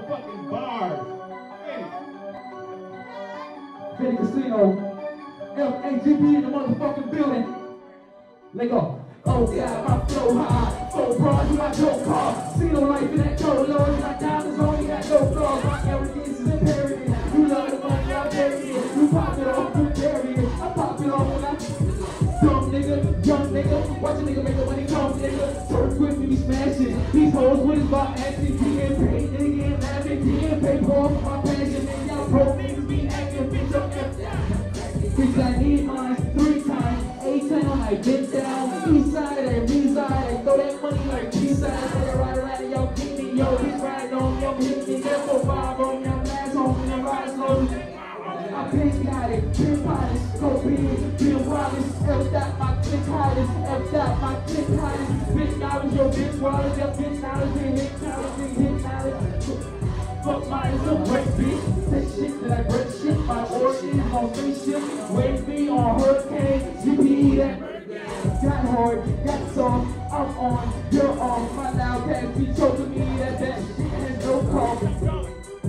motherfucking bars. Fitty Casino. FAGP in the motherfucking building. Let go. Oh God, my flow high. So broad, you got no car. See no life in that cold Lord. You got diamonds on, you got no flaws. My arrogance is imperative. You love the money, I'll bury it. You pop it off, you bury it. I pop it off when I dumb nigga, young nigga. Watch a nigga make the money come, nigga. Surf with me, smashing. These hoes with his bot acting. Getting paid, nigga, getting laughing. Getting paid for my passion. And y'all pro niggas be acting, bitch, I'm bitch, I need mine 3 times, 8 times, I been down, east side and east side, I throw that money like G-side, so I ride around and y'all keep me, yo, bitch riding on, y'all hit me, get 4-5 on, y'all last on, y'all ride slow. I been got it, been polished, go big, been wireless, F-dot my click hottest, F-dot my click hottest, bitch knowledge, yo, bitch wireless, yo, bitch knowledge, hit knowledge, hit knowledge. Fuck mine is a break, bitch. That shit that I break shit. My organs on spaceship. Wave me on hurricane. GPE that got hard, got soft. I'm on, you're off. My loud cats be choking me. That shit has no call.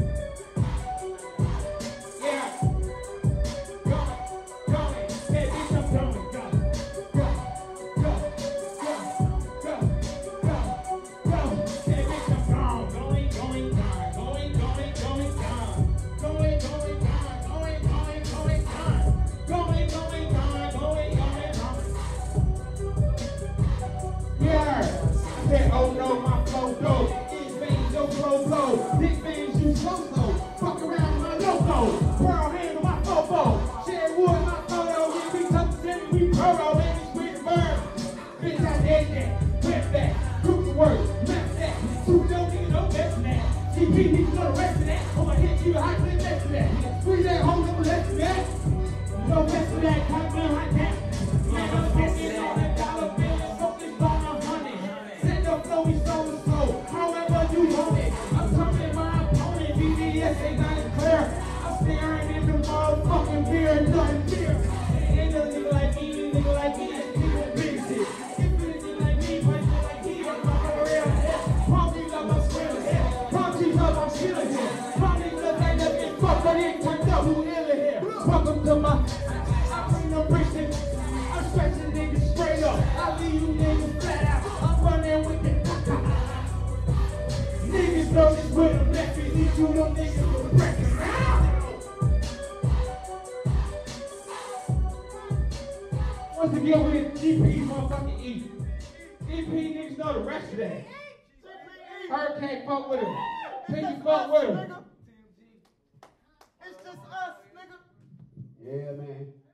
Oh no, my flow go. Big veins, your flow blow. Big veins, you slow. Fuck around my logo. Pearl hand on my fofo. Share wood, my photo. Yeah, we tough to we pro. And we burn. Bitch, I did that. Whip that. Group the word. Map that. Two don't nigga no best than that. CP needs to know the rest of that. I'ma hit you high clip next to that. Squeeze that hole, no less than that. No less than that. Come down like that. Man, I'm smoking on that dollar bill. Smoking on 100. We slow, however you want it. I'm coming my opponent, BBS ain't not as clear. I'm staring in the motherfucking beer, nothing here. Ain't no nigga like me, nigga like me, that's people big shit. If you nigga like me, play shit like he, I'm not a real head. Palm trees up my square head, palm trees up my shield head. Palm trees up that up and fuck that it went up, who ill here. Welcome to my, I bring no bricks in. I'm stretching niggas straight up, I leave you niggas flat out. I'm running with the niggas know this with a black and eat you them niggas with breakfast. Once again, we're in EP motherfucking E. EP niggas know the rest of that. Hurricane fuck with him. Pinky fuck with him. It's just us, nigga. Yeah, man.